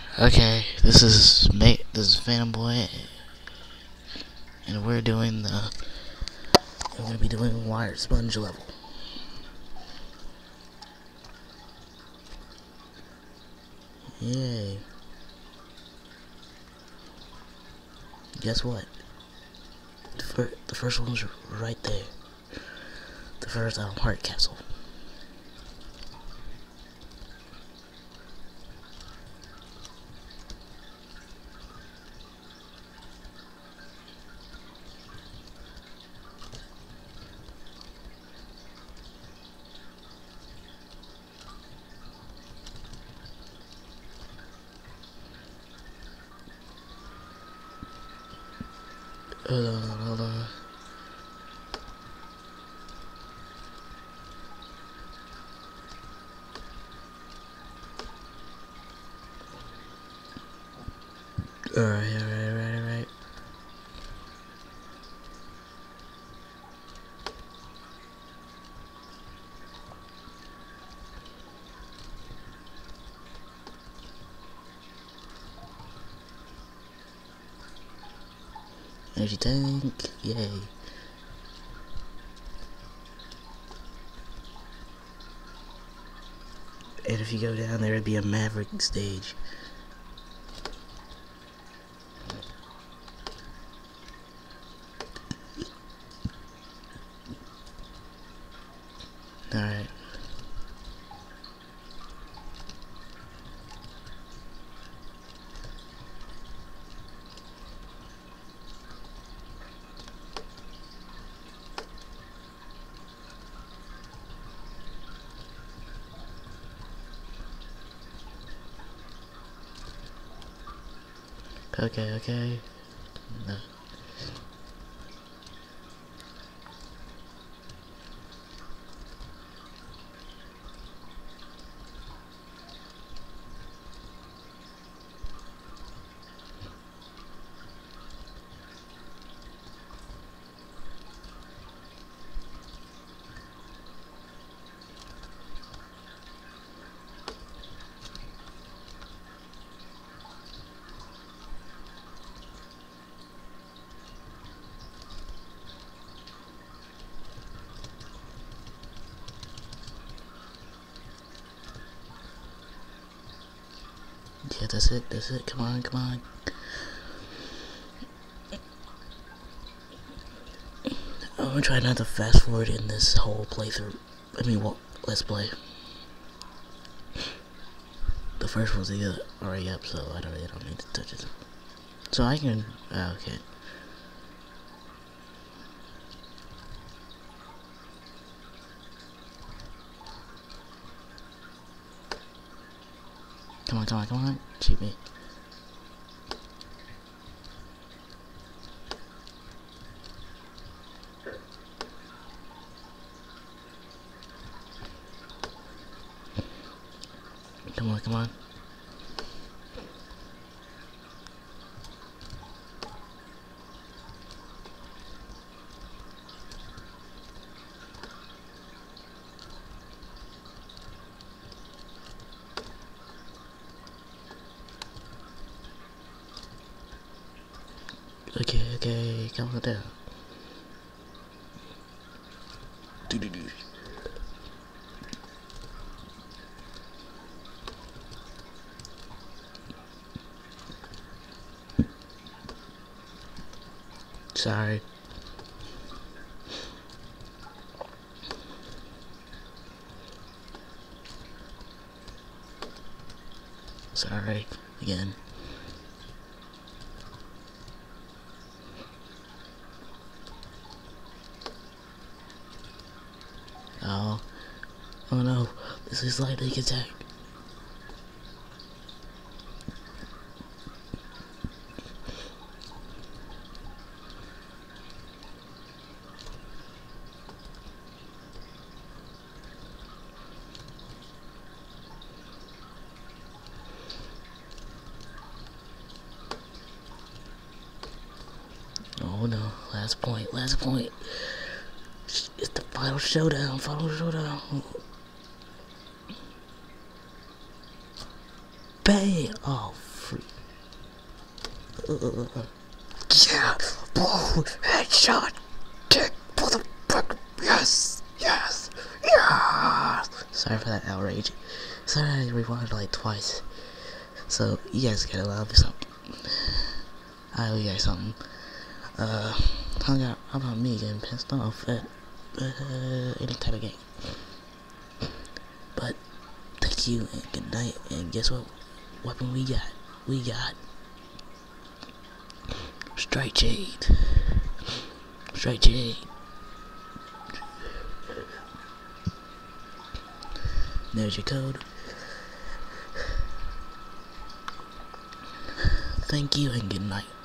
Okay, this is Phantom Boy, and we're gonna be doing Wired Sponge level. Yay! Guess what? The first one's right there. The first heart capsule. Hold on. Alright. Energy tank, yay. And if you go down there, it'd be a Maverick stage. Alright. Okay. No. Yeah, that's it. Come on. I'm gonna try not to fast forward in this whole playthrough. Let's play. The first one's already up, so I don't need to touch it. So I can, okay. Come on, cheat me. Come on. Okay, calm down. Sorry. Sorry, again. Oh no, this is lightning attack. Oh no, last point. It's the final showdown. Bang! Oh, Yeah, boom, headshot, kick for the fuck. Yes, yes, yes. Sorry for that outrage. Sorry I rewound like twice. So you guys gotta allow me something. I owe you guys something. How about me getting pissed off at any type of game? But thank you and good night. And guess what weapon we got? We got Strike Jade. Strike Jade. There's your code. Thank you and good night.